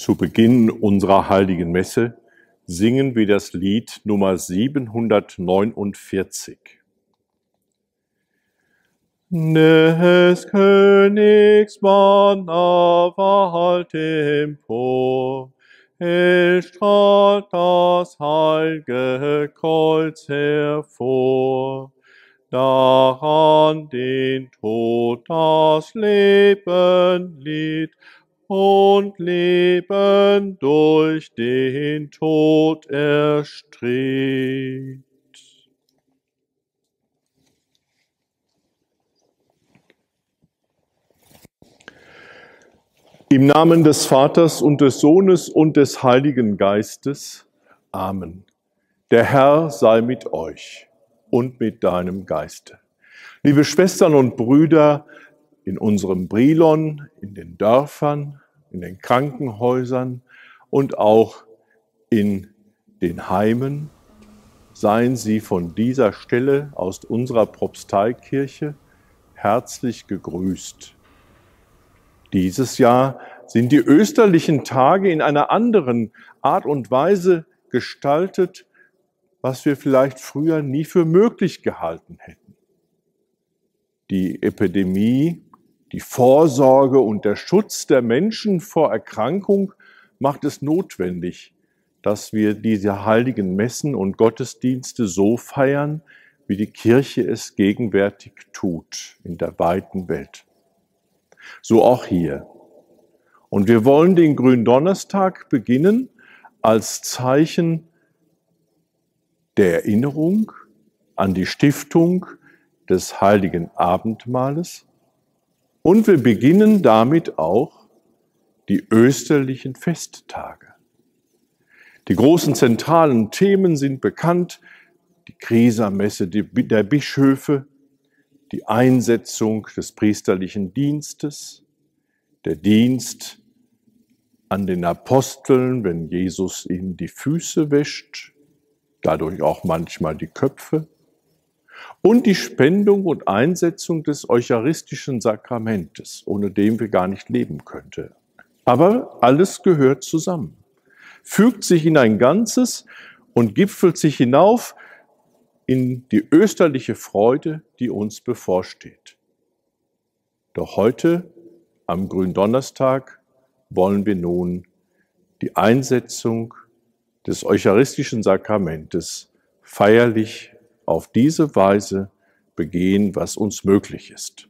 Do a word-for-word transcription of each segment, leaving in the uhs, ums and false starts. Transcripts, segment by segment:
Zu Beginn unserer heiligen Messe singen wir das Lied Nummer siebenhundertneunundvierzig. Des Königs Banner wallt empor, es strahlt das heilge Kreuz hervor. Daran den Tod das Leben litt und Leben durch den Tod erstrebt. Im Namen des Vaters und des Sohnes und des Heiligen Geistes. Amen. Der Herr sei mit euch und mit deinem Geiste. Liebe Schwestern und Brüder, in unserem Brilon, in den Dörfern, in den Krankenhäusern und auch in den Heimen, seien Sie von dieser Stelle aus unserer Propsteikirche herzlich gegrüßt. Dieses Jahr sind die österlichen Tage in einer anderen Art und Weise gestaltet, was wir vielleicht früher nie für möglich gehalten hätten. Die Epidemie, die Vorsorge und der Schutz der Menschen vor Erkrankung macht es notwendig, dass wir diese heiligen Messen und Gottesdienste so feiern, wie die Kirche es gegenwärtig tut in der weiten Welt. So auch hier. Und wir wollen den Gründonnerstag beginnen als Zeichen der Erinnerung an die Stiftung des Heiligen Abendmahles. Und wir beginnen damit auch die österlichen Festtage. Die großen zentralen Themen sind bekannt: die Kresamesse der Bischöfe, die Einsetzung des priesterlichen Dienstes, der Dienst an den Aposteln, wenn Jesus ihnen die Füße wäscht, dadurch auch manchmal die Köpfe, und die Spendung und Einsetzung des eucharistischen Sakramentes, ohne dem wir gar nicht leben könnten. Aber alles gehört zusammen, fügt sich in ein Ganzes und gipfelt sich hinauf in die österliche Freude, die uns bevorsteht. Doch heute, am Gründonnerstag, wollen wir nun die Einsetzung des eucharistischen Sakramentes feierlich auf diese Weise begehen, was uns möglich ist.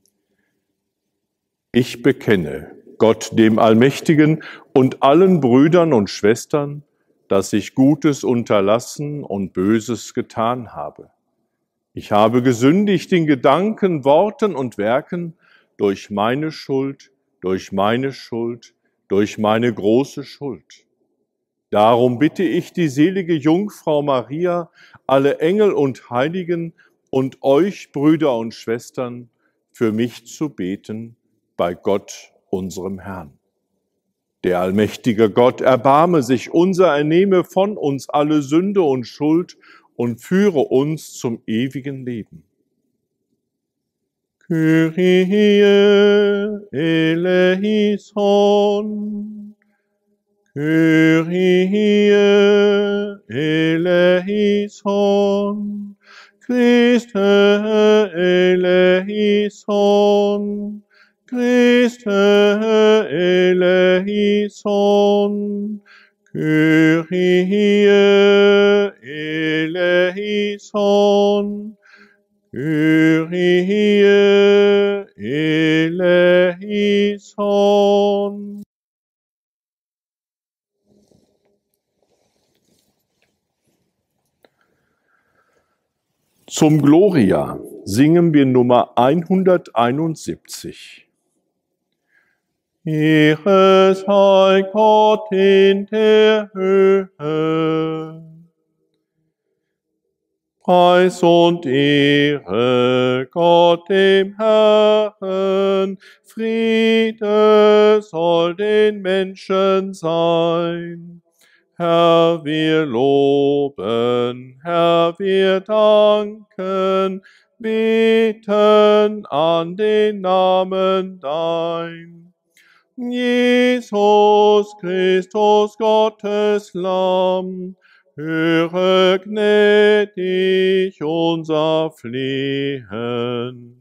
Ich bekenne Gott, dem Allmächtigen, und allen Brüdern und Schwestern, dass ich Gutes unterlassen und Böses getan habe. Ich habe gesündigt in Gedanken, Worten und Werken durch meine Schuld, durch meine Schuld, durch meine große Schuld. Darum bitte ich die selige Jungfrau Maria, alle Engel und Heiligen und euch, Brüder und Schwestern, für mich zu beten bei Gott, unserem Herrn. Der allmächtige Gott erbarme sich unser, er nehme von uns alle Sünde und Schuld und führe uns zum ewigen Leben. Kyrie eleison, Kyrie eleison, Christe eleison, Christe eleison, Kyrie eleison, Kyrie eleison. Zum Gloria singen wir Nummer hunderteinundsiebzig. Ehre sei Gott in der Höhe. Preis und Ehre Gott dem Herrn. Friede soll den Menschen sein. Herr, wir loben, Herr, wir danken, beten an den Namen dein. Jesus Christus, Gottes Lamm, höre gnädig unser Flehen.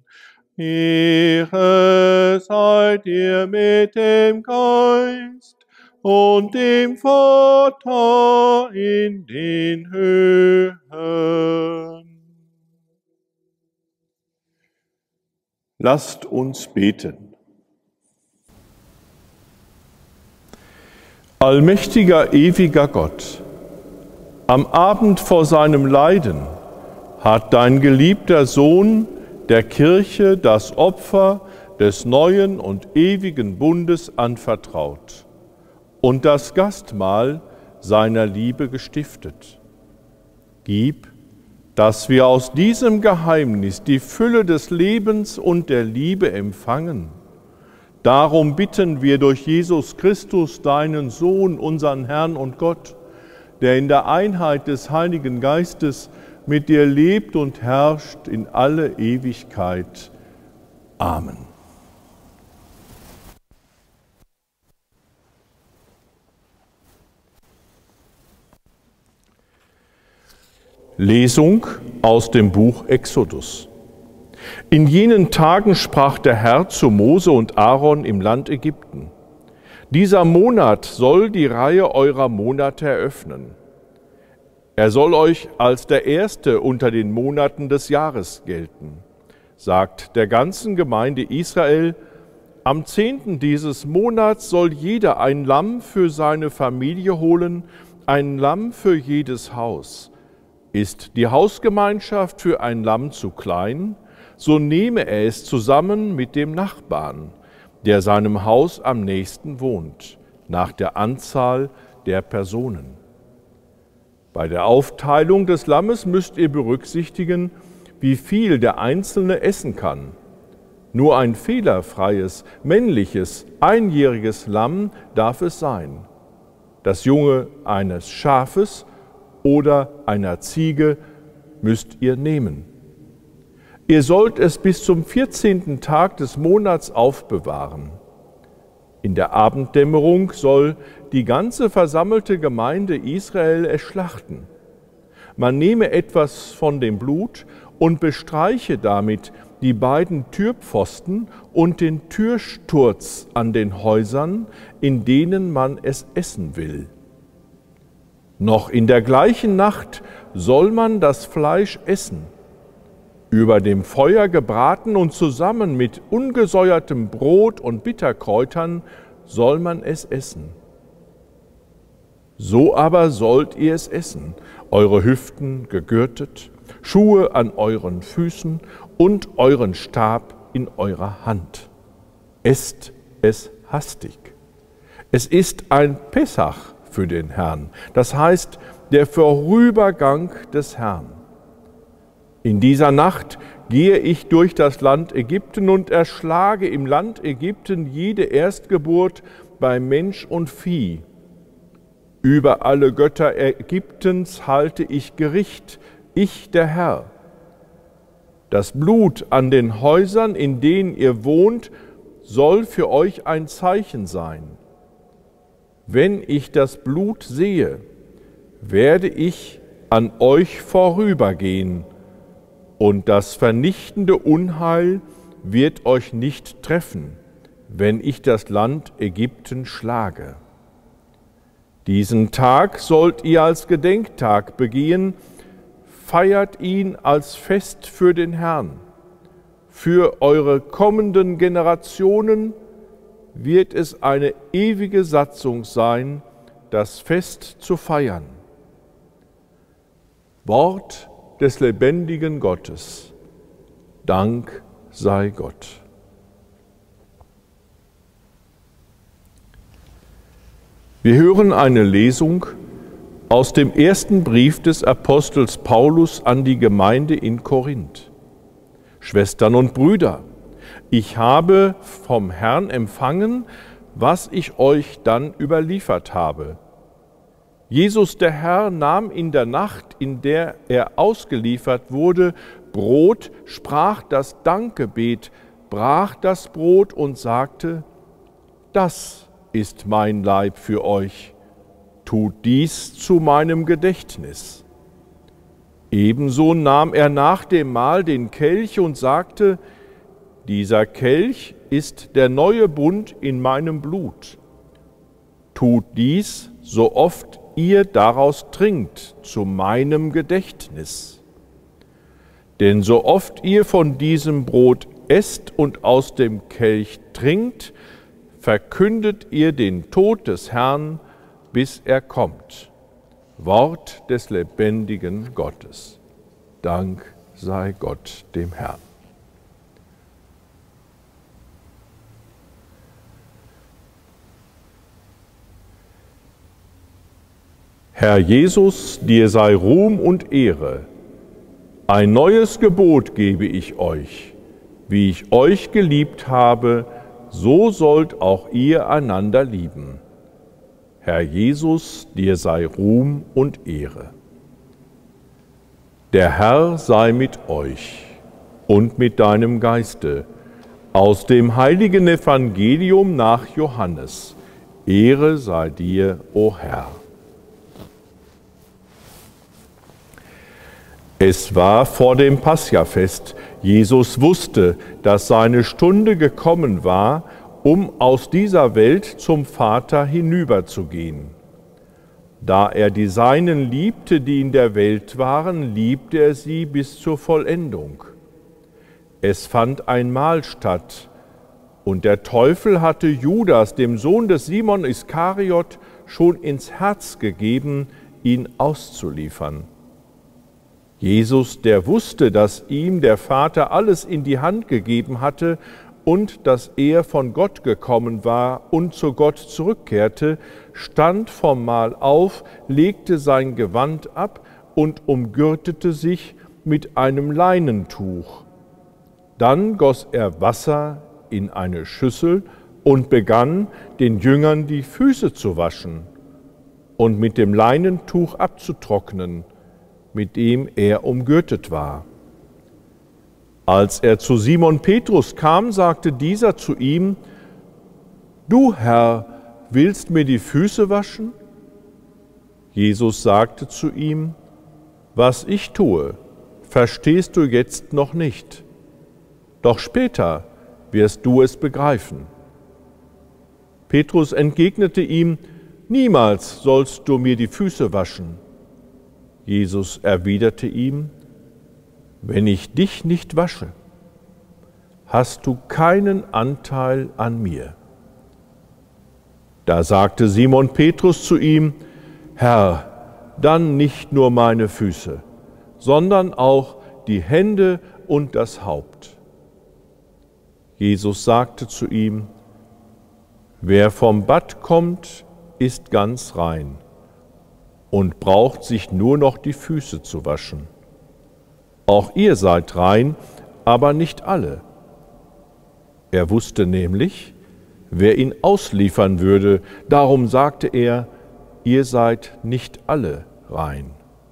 Ehre sei dir mit dem Geist und dem Vater in den Höhen. Lasst uns beten. Allmächtiger, ewiger Gott, am Abend vor seinem Leiden hat dein geliebter Sohn der Kirche das Opfer des neuen und ewigen Bundes anvertraut und das Gastmahl seiner Liebe gestiftet. Gib, dass wir aus diesem Geheimnis die Fülle des Lebens und der Liebe empfangen. Darum bitten wir durch Jesus Christus, deinen Sohn, unseren Herrn und Gott, der in der Einheit des Heiligen Geistes mit dir lebt und herrscht in alle Ewigkeit. Amen. Lesung aus dem Buch Exodus. In jenen Tagen sprach der Herr zu Mose und Aaron im Land Ägypten: Dieser Monat soll die Reihe eurer Monate eröffnen. Er soll euch als der erste unter den Monaten des Jahres gelten. Sagt der ganzen Gemeinde Israel: Am zehnten dieses Monats soll jeder ein Lamm für seine Familie holen, ein Lamm für jedes Haus. Ist die Hausgemeinschaft für ein Lamm zu klein, so nehme er es zusammen mit dem Nachbarn, der seinem Haus am nächsten wohnt, nach der Anzahl der Personen. Bei der Aufteilung des Lammes müsst ihr berücksichtigen, wie viel der Einzelne essen kann. Nur ein fehlerfreies, männliches, einjähriges Lamm darf es sein. Das Junge eines Schafes oder einer Ziege müsst ihr nehmen. Ihr sollt es bis zum vierzehnten Tag des Monats aufbewahren. In der Abenddämmerung soll die ganze versammelte Gemeinde Israel es schlachten. Man nehme etwas von dem Blut und bestreiche damit die beiden Türpfosten und den Türsturz an den Häusern, in denen man es essen will. Noch in der gleichen Nacht soll man das Fleisch essen, über dem Feuer gebraten, und zusammen mit ungesäuertem Brot und Bitterkräutern soll man es essen. So aber sollt ihr es essen, eure Hüften gegürtet, Schuhe an euren Füßen und euren Stab in eurer Hand. Esst es hastig. Es ist ein Pessach für den Herrn, das heißt der Vorübergang des Herrn. In dieser Nacht gehe ich durch das Land Ägypten und erschlage im Land Ägypten jede Erstgeburt bei Mensch und Vieh. Über alle Götter Ägyptens halte ich Gericht, ich der Herr. Das Blut an den Häusern, in denen ihr wohnt, soll für euch ein Zeichen sein. Wenn ich das Blut sehe, werde ich an euch vorübergehen, und das vernichtende Unheil wird euch nicht treffen, wenn ich das Land Ägypten schlage. Diesen Tag sollt ihr als Gedenktag begehen, feiert ihn als Fest für den Herrn. Für eure kommenden Generationen wird es eine ewige Satzung sein, das Fest zu feiern. Wort des lebendigen Gottes. Dank sei Gott. Wir hören eine Lesung aus dem ersten Brief des Apostels Paulus an die Gemeinde in Korinth. Schwestern und Brüder, ich habe vom Herrn empfangen, was ich euch dann überliefert habe. Jesus der Herr nahm in der Nacht, in der er ausgeliefert wurde, Brot, sprach das Dankgebet, brach das Brot und sagte: das ist mein Leib für euch. Tut dies zu meinem Gedächtnis. Ebenso nahm er nach dem Mahl den Kelch und sagte, dieser Kelch ist der neue Bund in meinem Blut. Tut dies, so oft ihr daraus trinkt, zu meinem Gedächtnis. Denn so oft ihr von diesem Brot esst und aus dem Kelch trinkt, verkündet ihr den Tod des Herrn, bis er kommt. Wort des lebendigen Gottes. Dank sei Gott dem Herrn. Herr Jesus, dir sei Ruhm und Ehre. Ein neues Gebot gebe ich euch. Wie ich euch geliebt habe, so sollt auch ihr einander lieben. Herr Jesus, dir sei Ruhm und Ehre. Der Herr sei mit euch und mit deinem Geiste. Aus dem heiligen Evangelium nach Johannes. Ehre sei dir, o Herr. Es war vor dem Paschafest. Jesus wusste, dass seine Stunde gekommen war, um aus dieser Welt zum Vater hinüberzugehen. Da er die Seinen liebte, die in der Welt waren, liebte er sie bis zur Vollendung. Es fand ein Mahl statt, und der Teufel hatte Judas, dem Sohn des Simon Iskariot, schon ins Herz gegeben, ihn auszuliefern. Jesus, der wusste, dass ihm der Vater alles in die Hand gegeben hatte und dass er von Gott gekommen war und zu Gott zurückkehrte, stand vom Mahl auf, legte sein Gewand ab und umgürtete sich mit einem Leinentuch. Dann goss er Wasser in eine Schüssel und begann, den Jüngern die Füße zu waschen und mit dem Leinentuch abzutrocknen, mit dem er umgürtet war. Als er zu Simon Petrus kam, sagte dieser zu ihm, »Du, Herr, willst mir die Füße waschen?« Jesus sagte zu ihm, »Was ich tue, verstehst du jetzt noch nicht, doch später wirst du es begreifen.« Petrus entgegnete ihm, »Niemals sollst du mir die Füße waschen.« Jesus erwiderte ihm, »Wenn ich dich nicht wasche, hast du keinen Anteil an mir.« Da sagte Simon Petrus zu ihm, »Herr, dann nicht nur meine Füße, sondern auch die Hände und das Haupt.« Jesus sagte zu ihm, »Wer vom Bad kommt, ist ganz rein und braucht sich nur noch die Füße zu waschen. Auch ihr seid rein, aber nicht alle.« Er wusste nämlich, wer ihn ausliefern würde, darum sagte er, ihr seid nicht alle rein.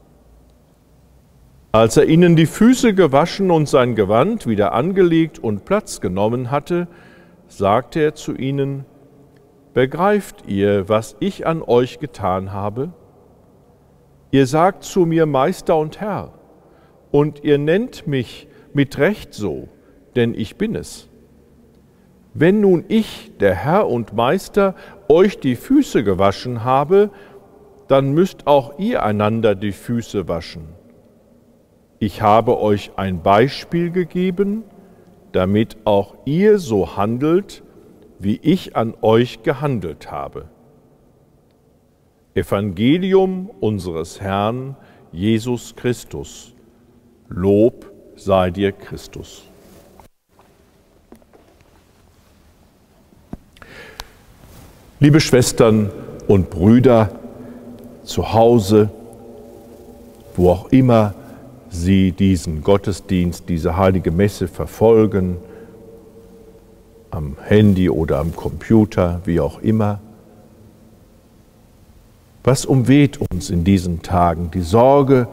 Als er ihnen die Füße gewaschen und sein Gewand wieder angelegt und Platz genommen hatte, sagte er zu ihnen, »Begreift ihr, was ich an euch getan habe? Ihr sagt zu mir Meister und Herr, und ihr nennt mich mit Recht so, denn ich bin es. Wenn nun ich, der Herr und Meister, euch die Füße gewaschen habe, dann müsst auch ihr einander die Füße waschen. Ich habe euch ein Beispiel gegeben, damit auch ihr so handelt, wie ich an euch gehandelt habe.« Evangelium unseres Herrn Jesus Christus. Lob sei dir, Christus. Liebe Schwestern und Brüder, zu Hause, wo auch immer Sie diesen Gottesdienst, diese heilige Messe verfolgen, am Handy oder am Computer, wie auch immer. Was umweht uns in diesen Tagen? Die Sorge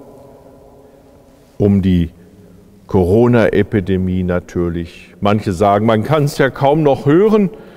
um die Corona-Epidemie natürlich. Manche sagen, man kann es ja kaum noch hören,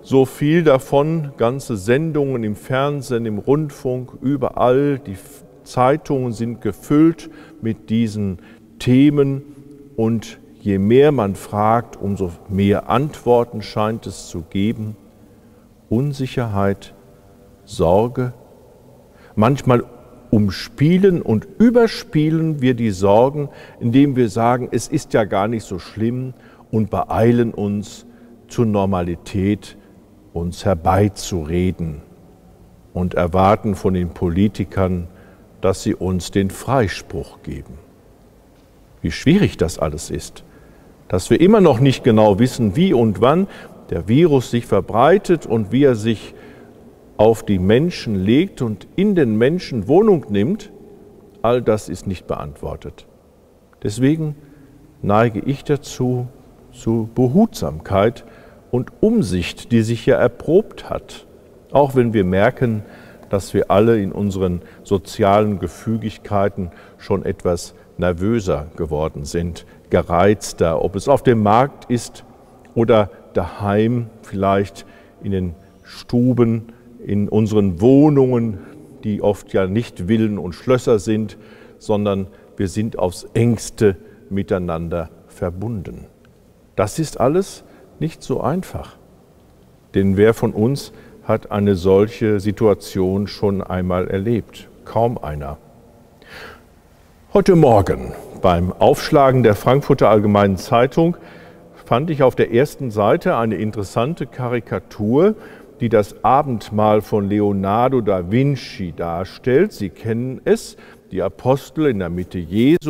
so viel davon, ganze Sendungen im Fernsehen, im Rundfunk, überall. Die Zeitungen sind gefüllt mit diesen Themen und je mehr man fragt, umso mehr Antworten scheint es zu geben. Unsicherheit, Sorge. Manchmal umspielen und überspielen wir die Sorgen, indem wir sagen, es ist ja gar nicht so schlimm und beeilen uns zur Normalität, uns herbeizureden und erwarten von den Politikern, dass sie uns den Freispruch geben. Wie schwierig das alles ist, dass wir immer noch nicht genau wissen, wie und wann der Virus sich verbreitet und wie er sich auf die Menschen legt und in den Menschen Wohnung nimmt, all das ist nicht beantwortet. Deswegen neige ich dazu, zu Behutsamkeit und Umsicht, die sich ja erprobt hat, auch wenn wir merken, dass wir alle in unseren sozialen Gefügigkeiten schon etwas nervöser geworden sind, gereizter, ob es auf dem Markt ist oder daheim, vielleicht in den Stuben, in unseren Wohnungen, die oft ja nicht Villen und Schlösser sind, sondern wir sind aufs Engste miteinander verbunden. Das ist alles nicht so einfach, denn wer von uns hat eine solche Situation schon einmal erlebt? Kaum einer. Heute Morgen beim Aufschlagen der Frankfurter Allgemeinen Zeitung fand ich auf der ersten Seite eine interessante Karikatur, die das Abendmahl von Leonardo da Vinci darstellt. Sie kennen es, die Apostel in der Mitte Jesu.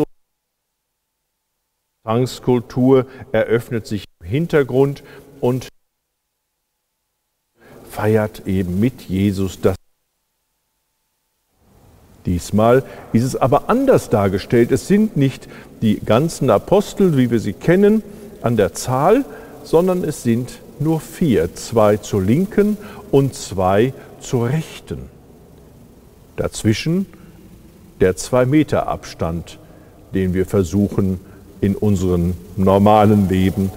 Die Gesangsskulptur eröffnet sich im Hintergrund und feiert eben mit Jesus das. Diesmal ist es aber anders dargestellt. Es sind nicht die ganzen Apostel, wie wir sie kennen, an der Zahl, sondern es sind nur vier, zwei zur Linken und zwei zur Rechten. Dazwischen der Zwei-Meter-Abstand, den wir versuchen in unserem normalen Leben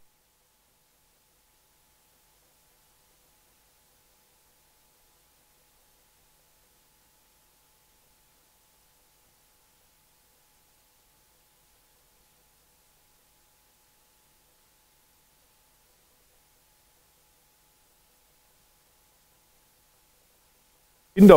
Kinder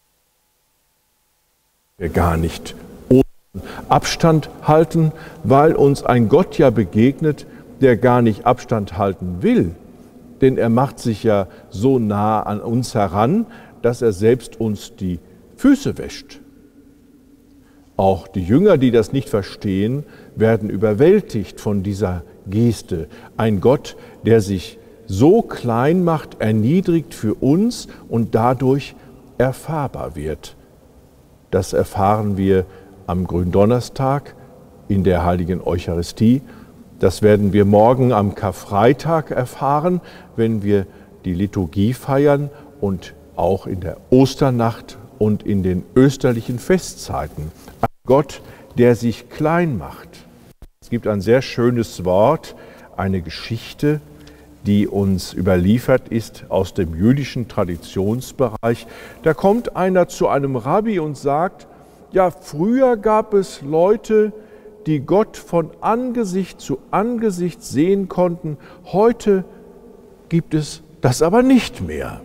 wir gar nicht ohne Abstand halten, weil uns ein Gott ja begegnet, der gar nicht Abstand halten will. Denn er macht sich ja so nah an uns heran, dass er selbst uns die Füße wäscht. Auch die Jünger, die das nicht verstehen, werden überwältigt von dieser Geste. Ein Gott, der sich so klein macht, erniedrigt für uns und dadurch erfahrbar wird. Das erfahren wir am Gründonnerstag in der Heiligen Eucharistie. Das werden wir morgen am Karfreitag erfahren, wenn wir die Liturgie feiern und auch in der Osternacht und in den österlichen Festzeiten. Ein Gott, der sich klein macht. Es gibt ein sehr schönes Wort, eine Geschichte, die uns überliefert ist aus dem jüdischen Traditionsbereich. Da kommt einer zu einem Rabbi und sagt, ja, früher gab es Leute, die Gott von Angesicht zu Angesicht sehen konnten. Heute gibt es das aber nicht mehr.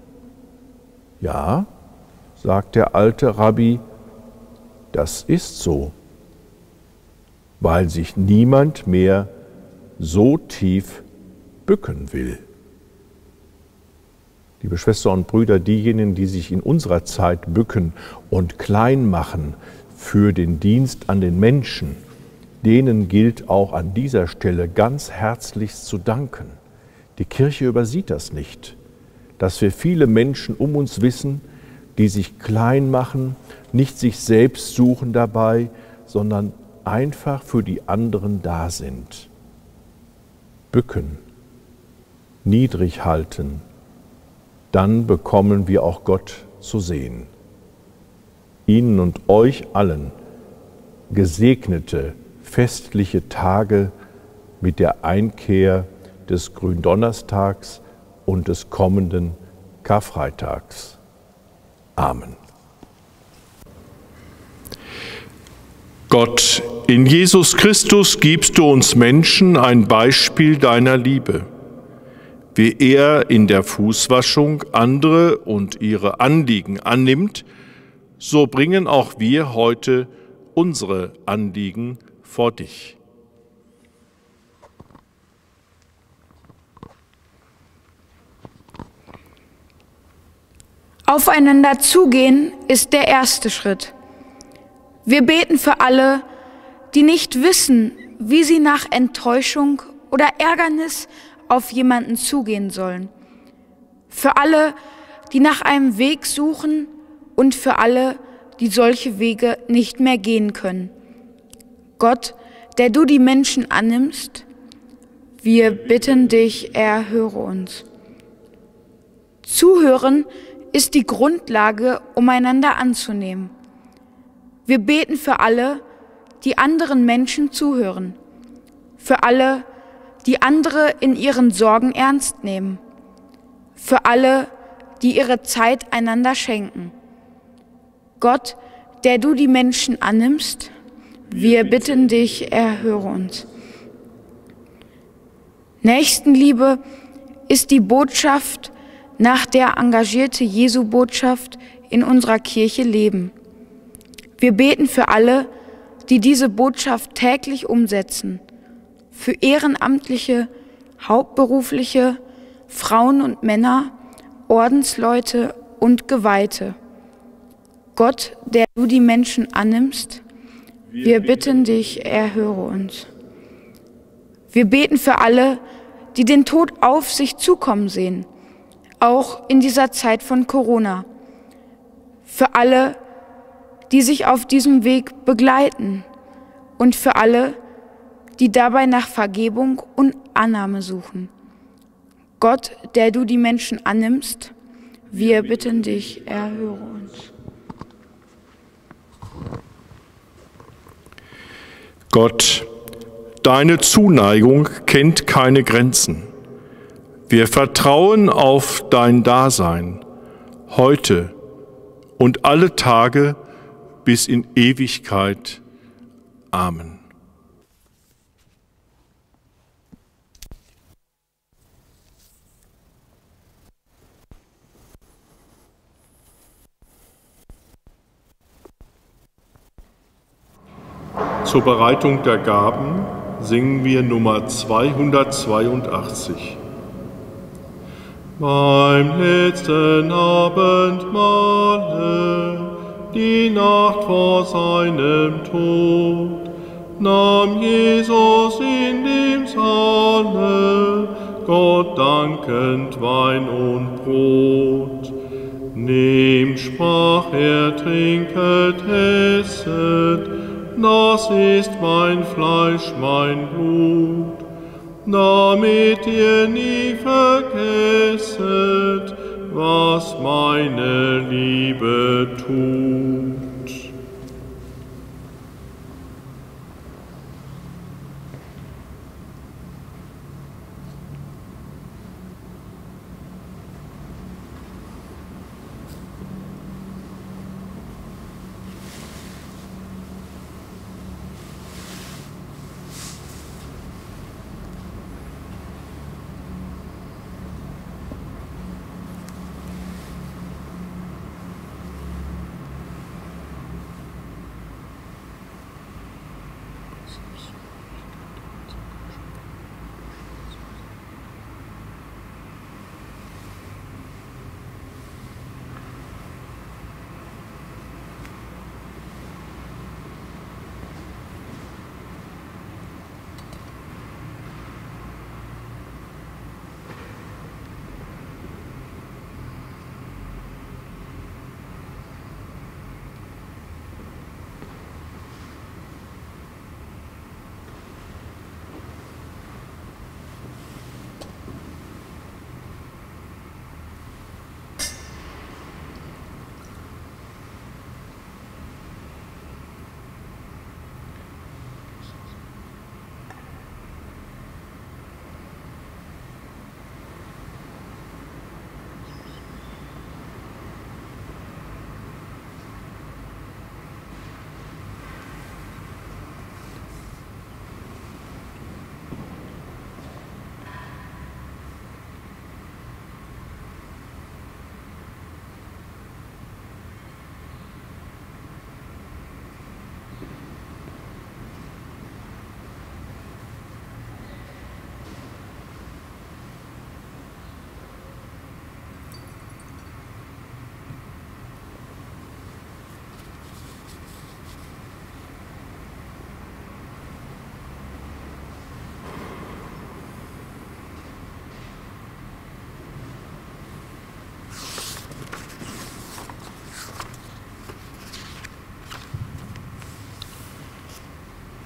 Ja, sagt der alte Rabbi, das ist so, weil sich niemand mehr so tief bücken will. Liebe Schwestern und Brüder, diejenigen, die sich in unserer Zeit bücken und klein machen für den Dienst an den Menschen, denen gilt auch an dieser Stelle ganz herzlichst zu danken. Die Kirche übersieht das nicht, dass wir viele Menschen um uns wissen, die sich klein machen, nicht sich selbst suchen dabei, sondern einfach für die anderen da sind. Bücken, niedrig halten, dann bekommen wir auch Gott zu sehen. Ihnen und euch allen gesegnete, festliche Tage mit der Einkehr des Gründonnerstags und des kommenden Karfreitags. Amen. Gott, in Jesus Christus gibst du uns Menschen ein Beispiel deiner Liebe. Wie er in der Fußwaschung andere und ihre Anliegen annimmt, so bringen auch wir heute unsere Anliegen vor dich. Aufeinander zugehen ist der erste Schritt. Wir beten für alle, die nicht wissen, wie sie nach Enttäuschung oder Ärgernis auf jemanden zugehen sollen. Für alle, die nach einem Weg suchen und für alle, die solche Wege nicht mehr gehen können. Gott, der du die Menschen annimmst, wir bitten dich, erhöre uns. Zuhören ist die Grundlage, um einander anzunehmen. Wir beten für alle, die anderen Menschen zuhören, für alle, die andere in ihren Sorgen ernst nehmen, für alle, die ihre Zeit einander schenken. Gott, der du die Menschen annimmst, wir bitten dich, erhöre uns. Nächstenliebe ist die Botschaft, nach der engagierte Jesu-Botschaft in unserer Kirche leben. Wir beten für alle, die diese Botschaft täglich umsetzen, für Ehrenamtliche, Hauptberufliche, Frauen und Männer, Ordensleute und Geweihte. Gott, der du die Menschen annimmst, wir bitten dich, erhöre uns. Wir beten für alle, die den Tod auf sich zukommen sehen, auch in dieser Zeit von Corona. Für alle, die sich auf diesem Weg begleiten und für alle, die dabei nach Vergebung und Annahme suchen. Gott, der du die Menschen annimmst, wir bitten dich, erhöre uns. Gott, deine Zuneigung kennt keine Grenzen. Wir vertrauen auf dein Dasein, heute und alle Tage bis in Ewigkeit. Amen. Zur Bereitung der Gaben singen wir Nummer zweihundertzweiundachtzig. Beim letzten Abendmahle, die Nacht vor seinem Tod, nahm Jesus in dem Saale Gott dankend Wein und Brot. Nehmt, sprach er, trinket, esset, das ist mein Fleisch, mein Blut, damit ihr nie vergesset, was meine Liebe tut.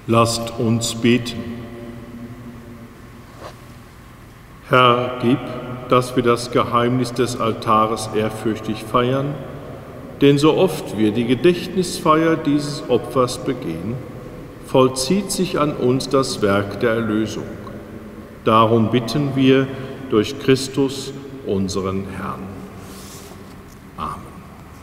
Lasst uns beten. Herr, gib, dass wir das Geheimnis des Altares ehrfürchtig feiern, denn so oft wir die Gedächtnisfeier dieses Opfers begehen, vollzieht sich an uns das Werk der Erlösung. Darum bitten wir durch Christus, unseren Herrn. Amen.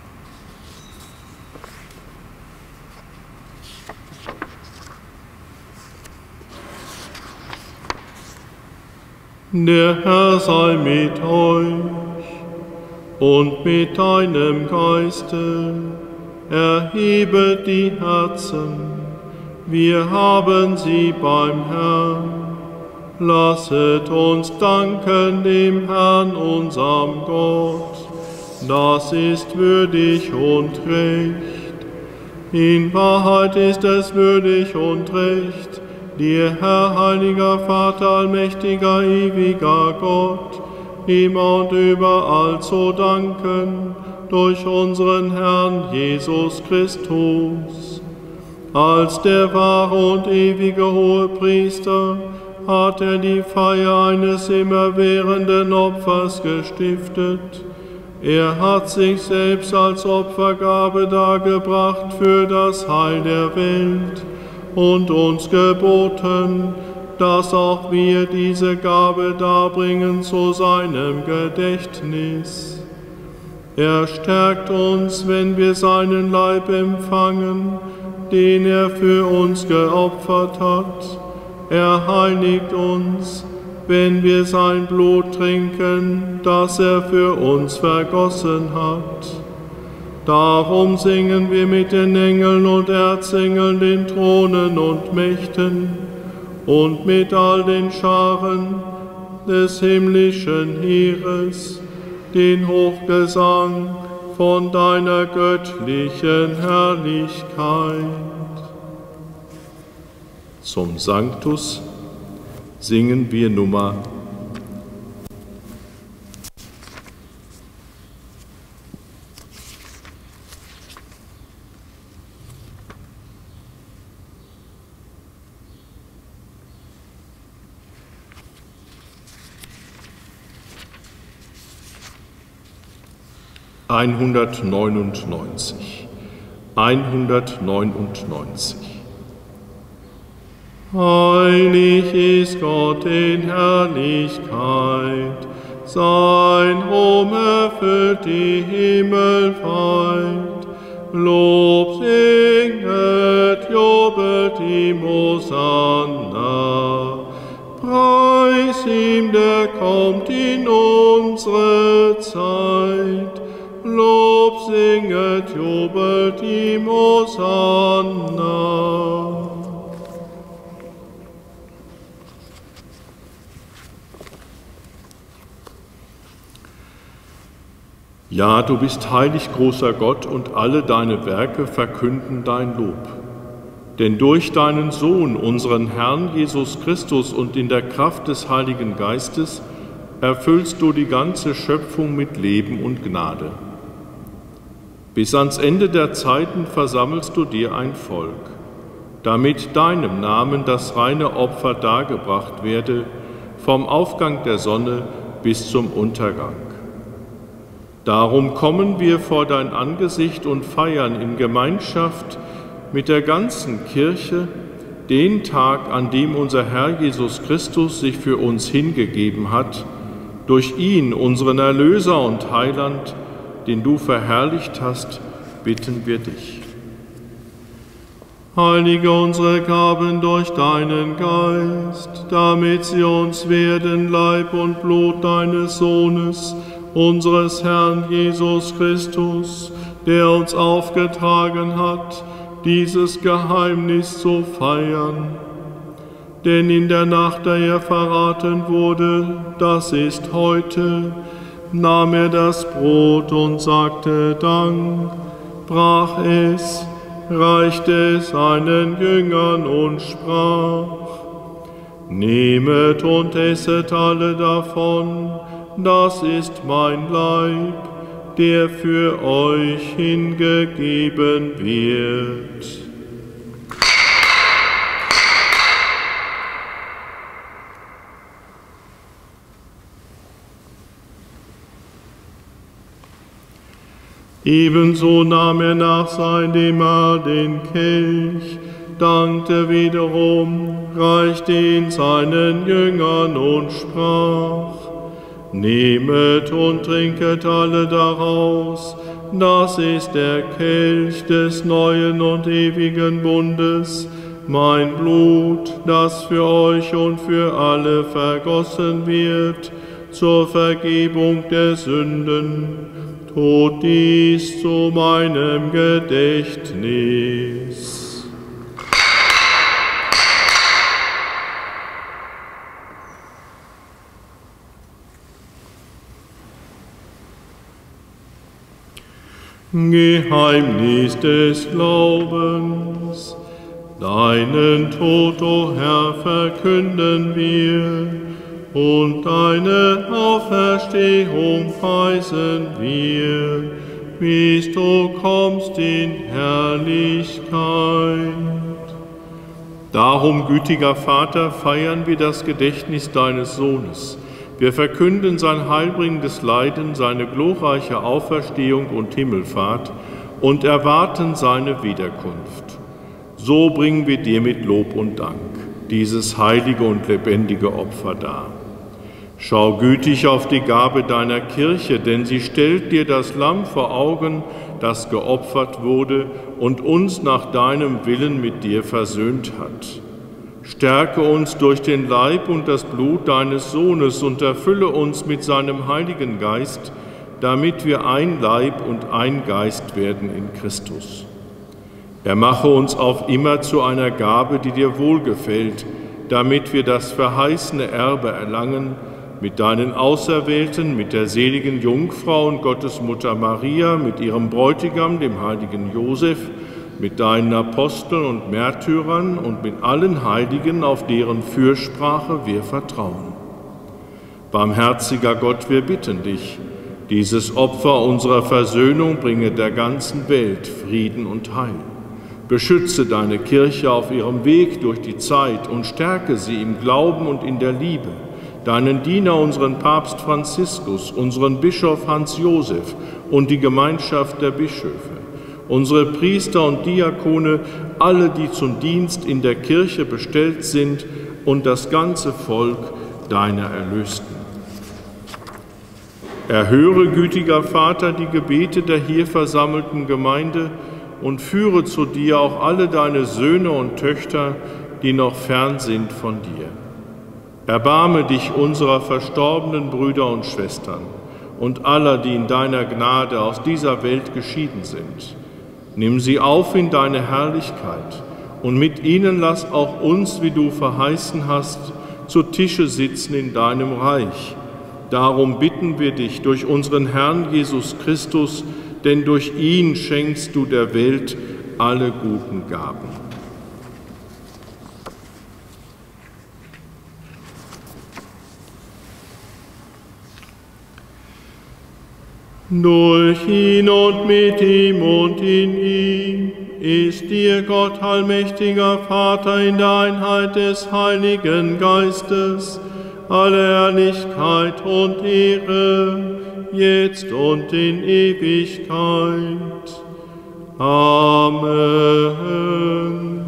Der Herr sei mit euch und mit deinem Geiste. Erhebet die Herzen, wir haben sie beim Herrn. Lasset uns danken dem Herrn, unserem Gott. Das ist würdig und recht. In Wahrheit ist es würdig und recht, dir, Herr, heiliger Vater, allmächtiger, ewiger Gott, immer und überall zu danken, durch unseren Herrn Jesus Christus. Als der wahre und ewige Hohepriester hat er die Feier eines immerwährenden Opfers gestiftet. Er hat sich selbst als Opfergabe dargebracht für das Heil der Welt und uns geboten, dass auch wir diese Gabe darbringen zu seinem Gedächtnis. Er stärkt uns, wenn wir seinen Leib empfangen, den er für uns geopfert hat. Er heiligt uns, wenn wir sein Blut trinken, das er für uns vergossen hat. Darum singen wir mit den Engeln und Erzengeln, den Thronen und Mächten und mit all den Scharen des himmlischen Heeres den Hochgesang von deiner göttlichen Herrlichkeit. Zum Sanctus singen wir Nummer einhundertneunundneunzig. einhundertneunundneunzig. Heilig ist Gott in Herrlichkeit, sein Ruhm erfüllt die Himmel weit. Lob singet, jubelt ihm Hosanna, preis ihm, der kommt in unsere Zeit. Lob singet, jubelt ihm Hosanna. Ja, du bist heilig, großer Gott, und alle deine Werke verkünden dein Lob. Denn durch deinen Sohn, unseren Herrn Jesus Christus, und in der Kraft des Heiligen Geistes erfüllst du die ganze Schöpfung mit Leben und Gnade. Bis ans Ende der Zeiten versammelst du dir ein Volk, damit deinem Namen das reine Opfer dargebracht werde, vom Aufgang der Sonne bis zum Untergang. Darum kommen wir vor dein Angesicht und feiern in Gemeinschaft mit der ganzen Kirche den Tag, an dem unser Herr Jesus Christus sich für uns hingegeben hat, durch ihn, unseren Erlöser und Heiland, den du verherrlicht hast, bitten wir dich. Heilige unsere Gaben durch deinen Geist, damit sie uns werden Leib und Blut deines Sohnes, unseres Herrn Jesus Christus, der uns aufgetragen hat, dieses Geheimnis zu feiern. Denn in der Nacht, da er verraten wurde, das ist heute, nahm er das Brot und sagte Dank, brach es, reichte es seinen Jüngern und sprach: Nehmet und esset alle davon, das ist mein Leib, der für euch hingegeben wird. Ebenso nahm er nach seinem Mahl den Kelch, dankte wiederum, reichte ihn seinen Jüngern und sprach: Nehmet und trinket alle daraus, das ist der Kelch des neuen und ewigen Bundes, mein Blut, das für euch und für alle vergossen wird, zur Vergebung der Sünden. Tut dies zu meinem Gedächtnis. Geheimnis des Glaubens. Deinen Tod, o Herr, verkünden wir, und deine Auferstehung preisen wir, bis du kommst in Herrlichkeit. Darum, gütiger Vater, feiern wir das Gedächtnis deines Sohnes. Wir verkünden sein heilbringendes Leiden, seine glorreiche Auferstehung und Himmelfahrt und erwarten seine Wiederkunft. So bringen wir dir mit Lob und Dank dieses heilige und lebendige Opfer dar. Schau gütig auf die Gabe deiner Kirche, denn sie stellt dir das Lamm vor Augen, das geopfert wurde und uns nach deinem Willen mit dir versöhnt hat. Stärke uns durch den Leib und das Blut deines Sohnes und erfülle uns mit seinem Heiligen Geist, damit wir ein Leib und ein Geist werden in Christus. Er mache uns auf immer zu einer Gabe, die dir wohlgefällt, damit wir das verheißene Erbe erlangen, mit deinen Auserwählten, mit der seligen Jungfrau und Gottesmutter Maria, mit ihrem Bräutigam, dem heiligen Josef, mit deinen Aposteln und Märtyrern und mit allen Heiligen, auf deren Fürsprache wir vertrauen. Barmherziger Gott, wir bitten dich, dieses Opfer unserer Versöhnung bringe der ganzen Welt Frieden und Heil. Beschütze deine Kirche auf ihrem Weg durch die Zeit und stärke sie im Glauben und in der Liebe. Deinen Diener, unseren Papst Franziskus, unseren Bischof Hans Josef und die Gemeinschaft der Bischöfe, unsere Priester und Diakone, alle, die zum Dienst in der Kirche bestellt sind, und das ganze Volk deiner Erlösten. Erhöre, gütiger Vater, die Gebete der hier versammelten Gemeinde und führe zu dir auch alle deine Söhne und Töchter, die noch fern sind von dir. Erbarme dich unserer verstorbenen Brüder und Schwestern und aller, die in deiner Gnade aus dieser Welt geschieden sind. Nimm sie auf in deine Herrlichkeit und mit ihnen lass auch uns, wie du verheißen hast, zu Tische sitzen in deinem Reich. Darum bitten wir dich durch unseren Herrn Jesus Christus, denn durch ihn schenkst du der Welt alle guten Gaben. Durch ihn und mit ihm und in ihm ist dir, Gott allmächtiger Vater, in der Einheit des Heiligen Geistes, alle Herrlichkeit und Ehre, jetzt und in Ewigkeit. Amen.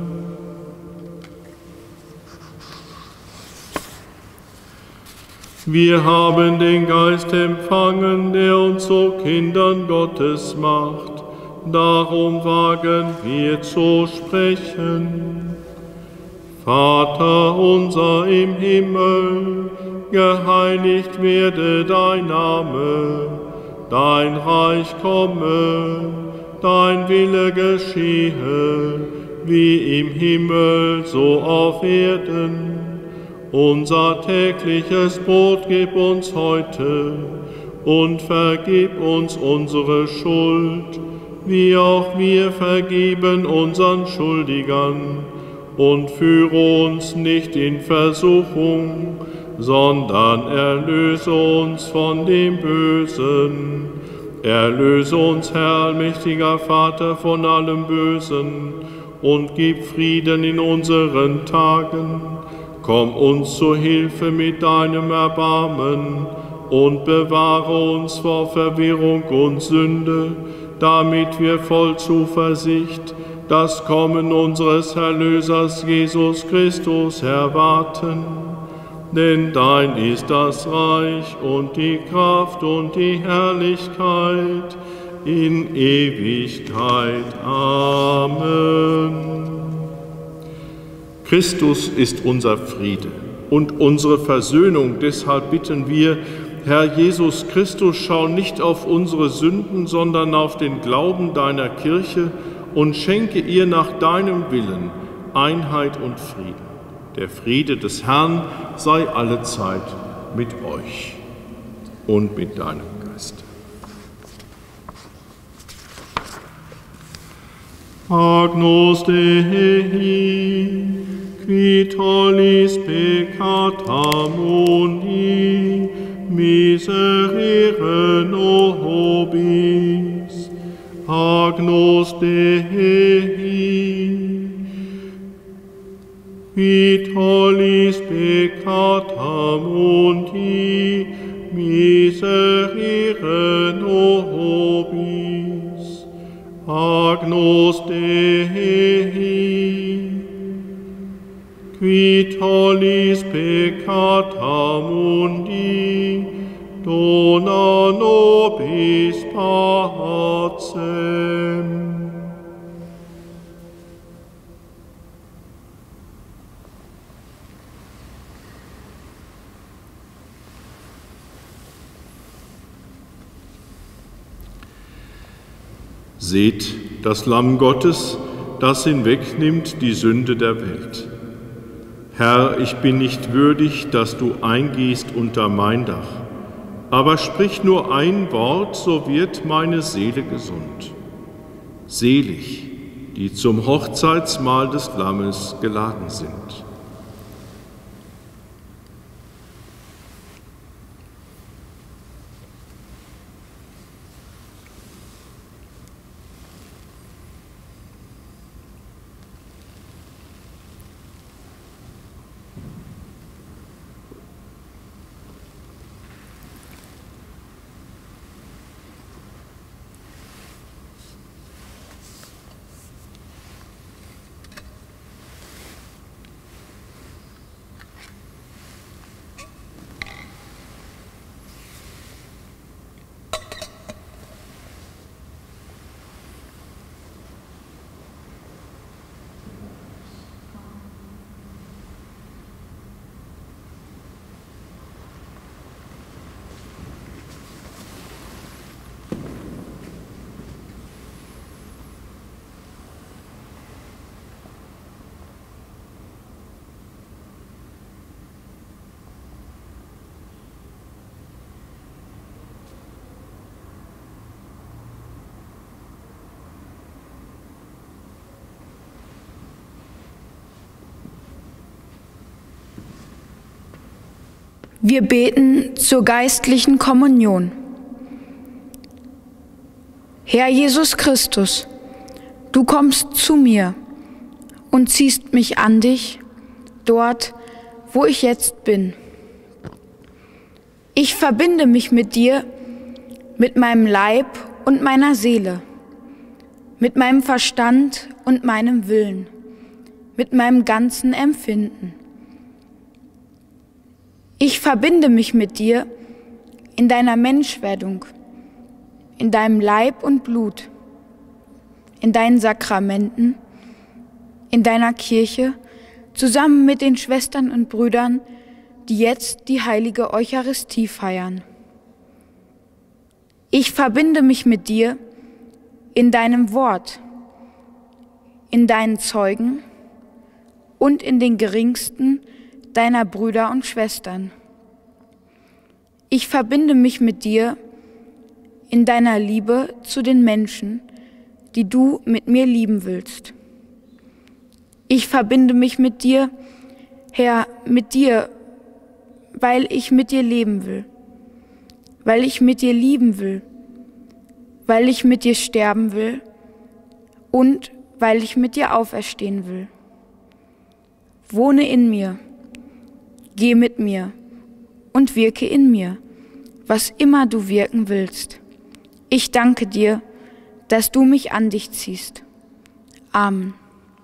Wir haben den Geist empfangen, der uns zu Kindern Gottes macht. Darum wagen wir zu sprechen. Vater unser im Himmel, geheiligt werde dein Name, dein Reich komme, dein Wille geschehe, wie im Himmel, so auf Erden. Unser tägliches Brot gib uns heute und vergib uns unsere Schuld, wie auch wir vergeben unseren Schuldigern. Und führe uns nicht in Versuchung, sondern erlöse uns von dem Bösen. Erlöse uns, Herr, allmächtiger Vater, von allem Bösen und gib Frieden in unseren Tagen. Komm uns zu Hilfe mit deinem Erbarmen und bewahre uns vor Verwirrung und Sünde, damit wir voll Zuversicht das Kommen unseres Erlösers Jesus Christus erwarten. Denn dein ist das Reich und die Kraft und die Herrlichkeit in Ewigkeit. Amen. Christus ist unser Friede und unsere Versöhnung. Deshalb bitten wir, Herr Jesus Christus, schau nicht auf unsere Sünden, sondern auf den Glauben deiner Kirche und schenke ihr nach deinem Willen Einheit und Frieden. Der Friede des Herrn sei allezeit mit euch und mit deinem Geist. Agnus Dei, qui tollis peccata mundi, miserere nobis. Agnus Dei, qui tollis peccata mundi, miserere nobis. Agnus Dei, qui tollis peccata mundi, dona nobis pacem. Seht das Lamm Gottes, das hinwegnimmt die Sünde der Welt. Herr, ich bin nicht würdig, dass du eingehst unter mein Dach, aber sprich nur ein Wort, so wird meine Seele gesund. Selig, die zum Hochzeitsmahl des Lammes geladen sind. Wir beten zur geistlichen Kommunion. Herr Jesus Christus, du kommst zu mir und ziehst mich an dich, dort, wo ich jetzt bin. Ich verbinde mich mit dir, mit meinem Leib und meiner Seele, mit meinem Verstand und meinem Willen, mit meinem ganzen Empfinden. Ich verbinde mich mit dir in deiner Menschwerdung, in deinem Leib und Blut, in deinen Sakramenten, in deiner Kirche, zusammen mit den Schwestern und Brüdern, die jetzt die heilige Eucharistie feiern. Ich verbinde mich mit dir in deinem Wort, in deinen Zeugen und in den geringsten deiner Brüder und Schwestern. Ich verbinde mich mit dir in deiner Liebe zu den Menschen, die du mit mir lieben willst. Ich verbinde mich mit dir, Herr, mit dir, weil ich mit dir leben will, weil ich mit dir lieben will, weil ich mit dir sterben will und weil ich mit dir auferstehen will. Wohne in mir, geh mit mir und wirke in mir, was immer du wirken willst. Ich danke dir, dass du mich an dich ziehst. Amen.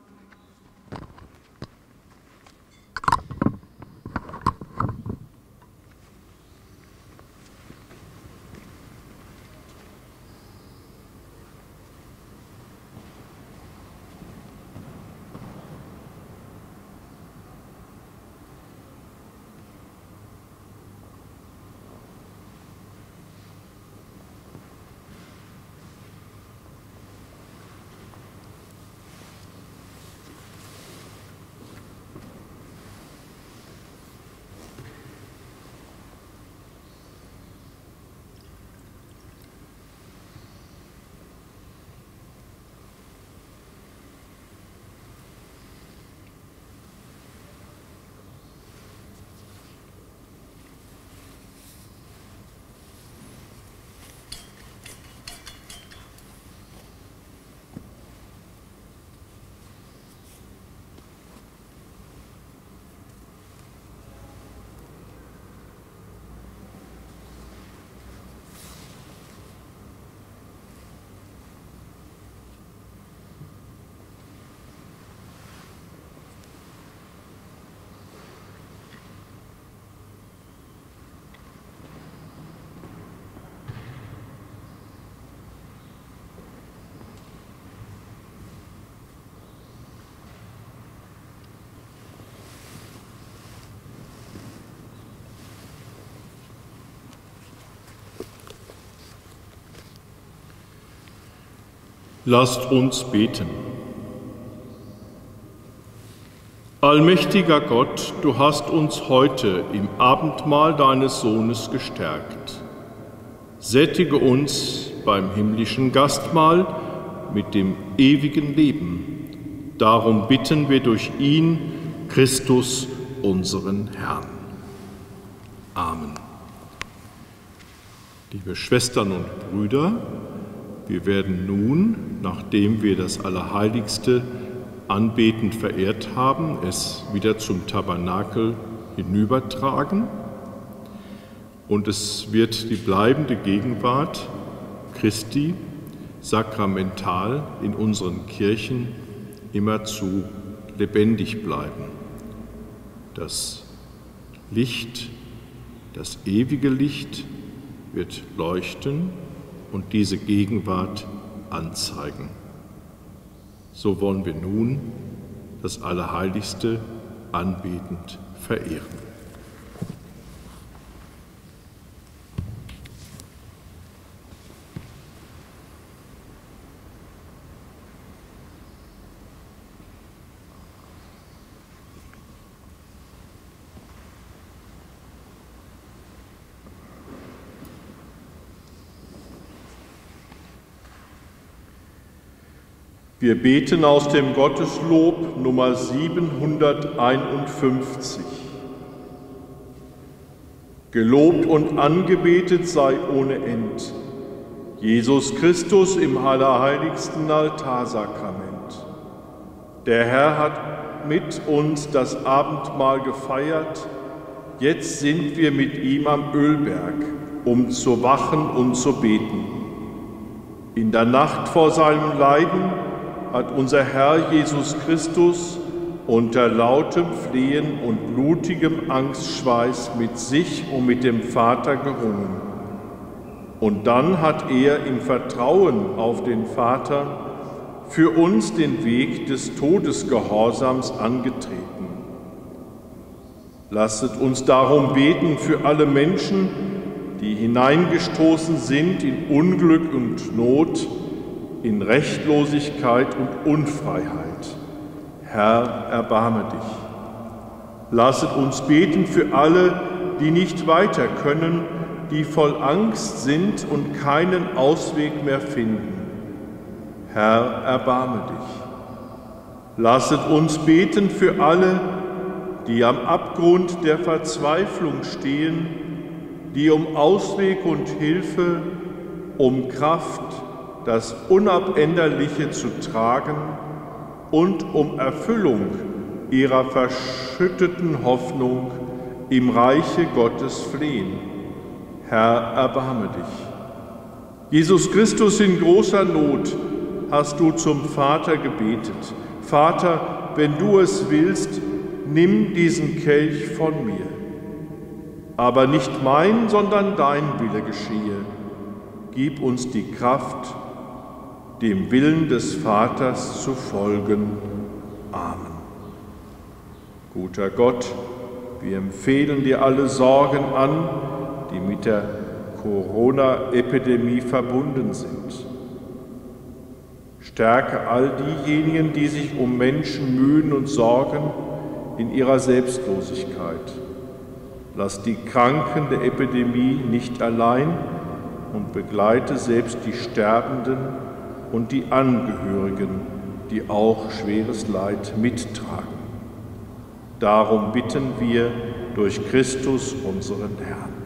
Lasst uns beten. Allmächtiger Gott, du hast uns heute im Abendmahl deines Sohnes gestärkt. Sättige uns beim himmlischen Gastmahl mit dem ewigen Leben. Darum bitten wir durch ihn, Christus, unseren Herrn. Amen. Liebe Schwestern und Brüder, wir werden nun, nachdem wir das Allerheiligste anbetend verehrt haben, es wieder zum Tabernakel hinübertragen. Und es wird die bleibende Gegenwart Christi sakramental in unseren Kirchen immerzu lebendig bleiben. Das Licht, das ewige Licht wird leuchten und diese Gegenwart anzeigen. So wollen wir nun das Allerheiligste anbetend verehren. Wir beten aus dem Gotteslob Nummer siebenhunderteinundfünfzig. Gelobt und angebetet sei ohne End Jesus Christus im allerheiligsten Altarsakrament. Der Herr hat mit uns das Abendmahl gefeiert, jetzt sind wir mit ihm am Ölberg, um zu wachen und zu beten. In der Nacht vor seinem Leiden hat unser Herr Jesus Christus unter lautem Flehen und blutigem Angstschweiß mit sich und mit dem Vater gerungen. Und dann hat er im Vertrauen auf den Vater für uns den Weg des Todesgehorsams angetreten. Lasset uns darum beten für alle Menschen, die hineingestoßen sind in Unglück und Not, in Rechtlosigkeit und Unfreiheit. Herr, erbarme dich. Lasset uns beten für alle, die nicht weiter können, die voll Angst sind und keinen Ausweg mehr finden. Herr, erbarme dich. Lasset uns beten für alle, die am Abgrund der Verzweiflung stehen, die um Ausweg und Hilfe, um Kraft, das Unabänderliche zu tragen und um Erfüllung ihrer verschütteten Hoffnung im Reiche Gottes flehen. Herr, erbarme dich. Jesus Christus, in großer Not hast du zum Vater gebetet. Vater, wenn du es willst, nimm diesen Kelch von mir. Aber nicht mein, sondern dein Wille geschehe. Gib uns die Kraft, dem Willen des Vaters zu folgen. Amen. Guter Gott, wir empfehlen dir alle Sorgen an, die mit der Corona-Epidemie verbunden sind. Stärke all diejenigen, die sich um Menschen mühen und sorgen, in ihrer Selbstlosigkeit. Lass die Kranken der Epidemie nicht allein und begleite selbst die Sterbenden und die Angehörigen, die auch schweres Leid mittragen. Darum bitten wir durch Christus, unseren Herrn.